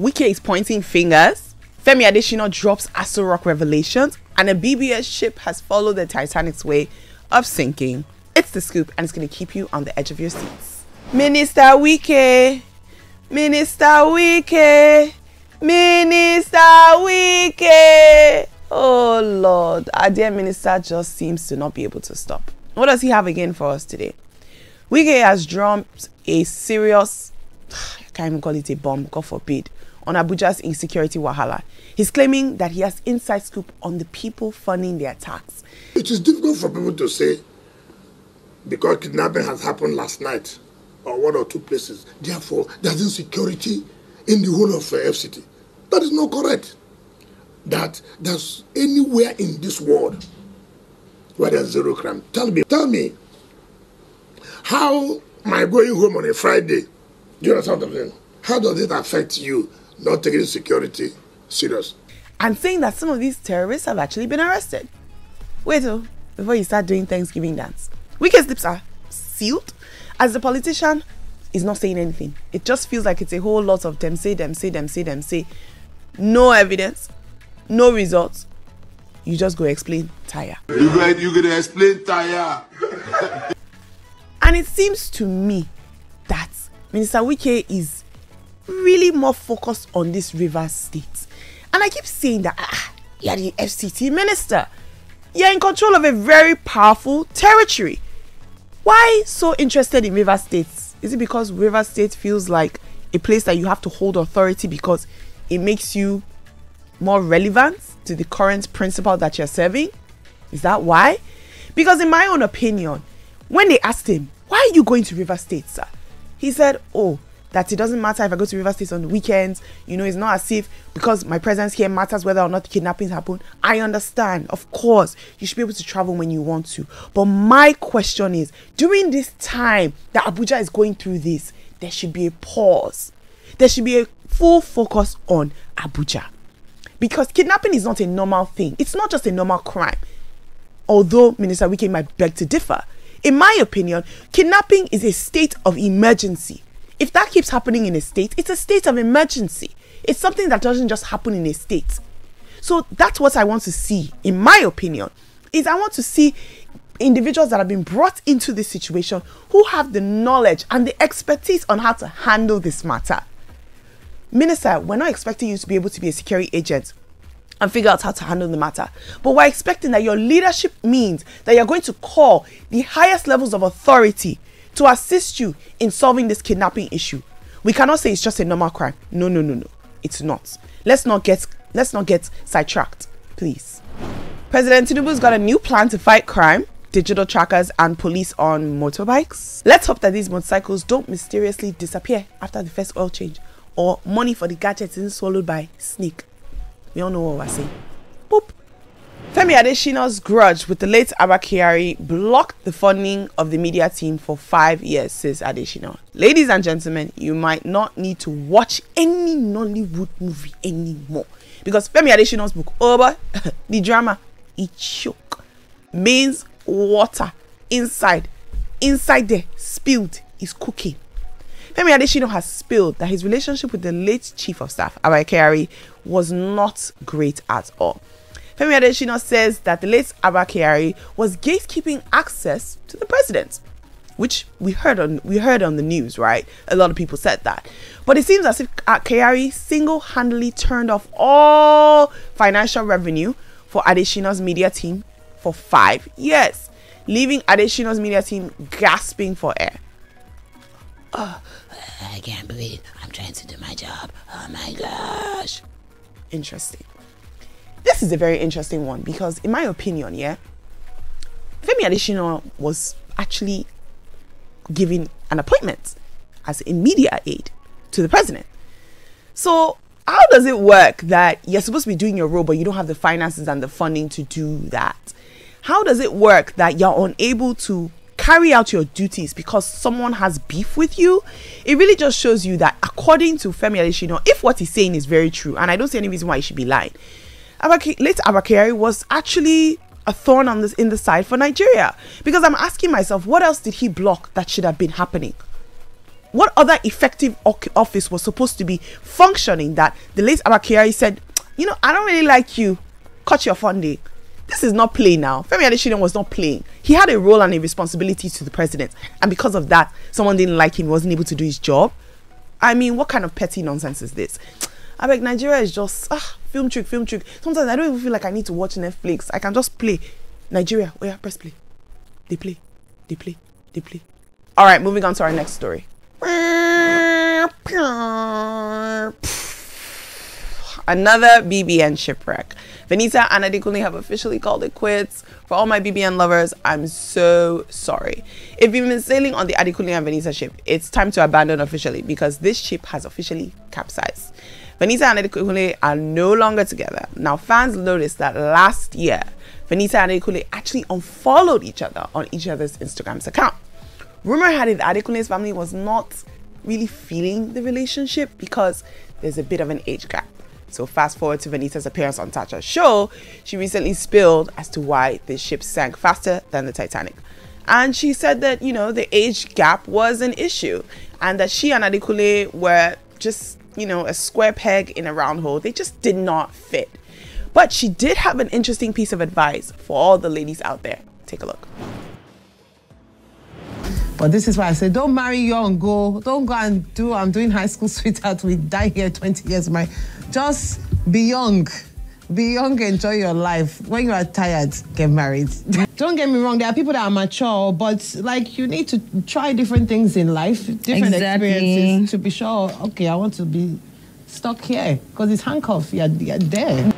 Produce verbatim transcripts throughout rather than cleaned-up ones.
Wike is pointing fingers, Femi Adesina drops Aso Rock revelations, and a B B S ship has followed the Titanic's way of sinking. It's The Scoop, and it's going to keep you on the edge of your seats. Minister Wike, Minister Wike, Minister Wike. Oh Lord, our dear minister just seems to not be able to stop. What does he have again for us today? Wike has dropped a serious, I can't even call it a bomb, God forbid, on Abuja's insecurity wahala. He's claiming that he has inside scoop on the people funding the attacks. It is difficult for people to say, because kidnapping has happened last night, or one or two places, therefore there's insecurity in the whole of uh, F C T. That is not correct. That there's anywhere in this world where there's zero crime. Tell me, tell me, how am I going home on a Friday? Do you understand what I'm saying? How does it affect you not taking security serious? And saying that some of these terrorists have actually been arrested. Wait till before you start doing Thanksgiving dance. Wike's lips are sealed as the politician is not saying anything. It just feels like it's a whole lot of them say, them say, them say, them say. No evidence, no results. You just go explain tire. You go, you gonna explain tire. And it seems to me that Minister Wike is really more focused on this Rivers State. And I keep saying that ah, you're the F C T minister. You're in control of a very powerful territory. Why so interested in Rivers State? Is it because Rivers State feels like a place that you have to hold authority because it makes you more relevant to the current principle that you're serving? Is that why? Because in my own opinion, when they asked him, why are you going to Rivers State, sir? He said, oh, that it doesn't matter if I go to Rivers State on the weekends. You know, it's not as if because my presence here matters whether or not kidnappings happen. I understand. Of course, you should be able to travel when you want to. But my question is, during this time that Abuja is going through this, there should be a pause. There should be a full focus on Abuja. Because kidnapping is not a normal thing. It's not just a normal crime. Although Minister Wike might beg to differ. In my opinion, kidnapping is a state of emergency. If that keeps happening in a state, it's a state of emergency. It's something that doesn't just happen in a state. So that's what I want to see, in my opinion, is I want to see individuals that have been brought into this situation who have the knowledge and the expertise on how to handle this matter. Minister, we're not expecting you to be able to be a security agent and figure out how to handle the matter. But we're expecting that your leadership means that you're going to call the highest levels of authority to assist you in solving this kidnapping issue. We cannot say it's just a normal crime. No, no, no, no. It's not. Let's not get let's not get sidetracked, please. President Tinubu's got a new plan to fight crime, digital trackers, and police on motorbikes. Let's hope that these motorcycles don't mysteriously disappear after the first oil change, or money for the gadgets isn't swallowed by snake. We all know what we're saying. Boop. Femi Adesina's grudge with the late Abba Kyari blocked the funding of the media team for five years, says Adesina. Ladies and gentlemen, you might not need to watch any Nollywood movie anymore. Because Femi Adesina's book, oh boy, the drama, it choke. Means water inside. Inside there, spilled, is cooking. Femi Adesina has spilled that his relationship with the late Chief of Staff, Abba Kyari, was not great at all. Femi Adesina says that the late Abba Kyari was gatekeeping access to the president, which we heard on we heard on the news, right? A lot of people said that. But it seems as if Kyari single-handedly turned off all financial revenue for Adesina's media team for five years, leaving Adesina's media team gasping for air. Oh, I can't breathe. I'm trying to do my job. Oh my gosh. Interesting. This is a very interesting one because, in my opinion, yeah, Femi Adesina was actually given an appointment as a media aide to the president. So how does it work that you're supposed to be doing your role, but you don't have the finances and the funding to do that? How does it work that you're unable to carry out your duties because someone has beef with you? It really just shows you that, according to Femi Adesina, if what he's saying is very true, and I don't see any reason why he should be lying, late Abba Kyari was actually a thorn on this in the side for Nigeria. Because I'm asking myself, what else did he block that should have been happening? what other effective office was supposed to be functioning that the late Abba Kyari said, you know, I don't really like you, cut your funding. This is not play now. Femi Adesina was not playing. He had a role and a responsibility to the president, and because of that, someone didn't like him, wasn't able to do his job. I mean, what kind of petty nonsense is this? I beg, Nigeria is just ah, film trick, film trick. Sometimes I don't even feel like I need to watch Netflix. I can just play. Nigeria, oh yeah, press play. They play, they play, they play. All right, moving on to our next story. Another B B N shipwreck. Venita and Adekunle have officially called it quits. For all my B B N lovers, I'm so sorry. If you've been sailing on the Adekunle and Venita ship, it's time to abandon officially because this ship has officially capsized. Venita and Adekunle are no longer together. Now, fans noticed that last year, Venita and Adekunle actually unfollowed each other on each other's Instagram's account. Rumor had it that Adekunle's family was not really feeling the relationship because there's a bit of an age gap. So fast forward to Venita's appearance on Tacha's show, she recently spilled as to why the ship sank faster than the Titanic. And she said that, you know, the age gap was an issue and that she and Adekunle were just, you know, a square peg in a round hole. They just did not fit. But she did have an interesting piece of advice for all the ladies out there. Take a look. But this is why I say, don't marry young, go. Don't go and do, I'm doing high school sweetheart, we die here twenty years, my. Just be young. Be young, enjoy your life. When you are tired, get married. Don't get me wrong, there are people that are mature, but like you need to try different things in life, different exactly. experiences to be sure, okay, I want to be stuck here. Because it's handcuffed, you're, you're there.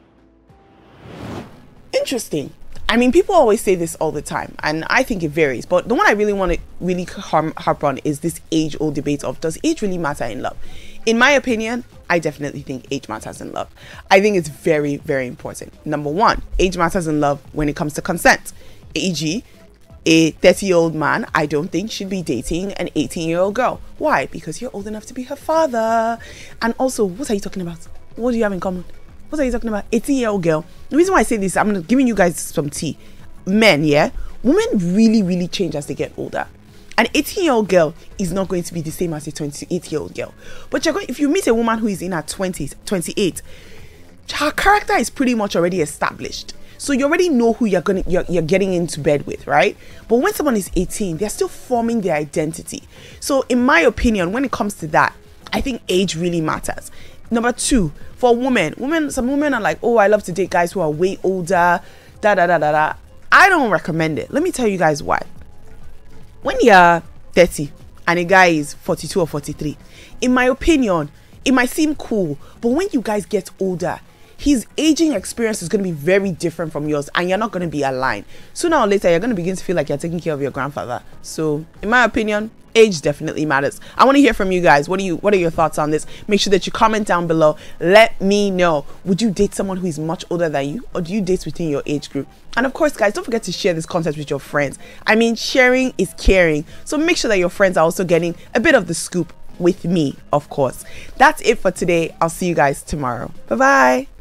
Interesting. I mean, people always say this all the time, and I think it varies. But the one I really want to really harp on is this age-old debate of, does age really matter in love? In my opinion, I definitely think age matters in love. I think it's very, very important. Number one, age matters in love when it comes to consent. for example, a thirty-year-old man, I don't think should be dating an eighteen-year-old girl. Why? Because you're old enough to be her father. And also, what are you talking about? What do you have in common? What are you talking about? eighteen-year-old girl. The reason why I say this, I'm giving you guys some tea. Men, yeah? Women really, really change as they get older. An eighteen-year-old girl is not going to be the same as a twenty-eight-year-old girl. But you're going, if you meet a woman who is in her twenties, twenty-eight, her character is pretty much already established. So you already know who you're gonna you're, you're getting into bed with, right? But when someone is eighteen, they're still forming their identity. So in my opinion, when it comes to that, I think age really matters. Number two, for women, women, some women are like, oh, I love to date guys who are way older, da da da da da. I don't recommend it. Let me tell you guys why. When you're thirty and a guy is forty-two or forty-three, in my opinion, it might seem cool, but when you guys get older, his aging experience is going to be very different from yours and you're not going to be aligned. Sooner or later, you're going to begin to feel like you're taking care of your grandfather. So, in my opinion, age definitely matters. I want to hear from you guys. What do you what are your thoughts on this? Make sure that you comment down below. Let me know. Would you date someone who is much older than you, or do you date within your age group? And of course, guys, don't forget to share this content with your friends. I mean, sharing is caring. So make sure that your friends are also getting a bit of the scoop with me, of course. That's it for today. I'll see you guys tomorrow. Bye-bye.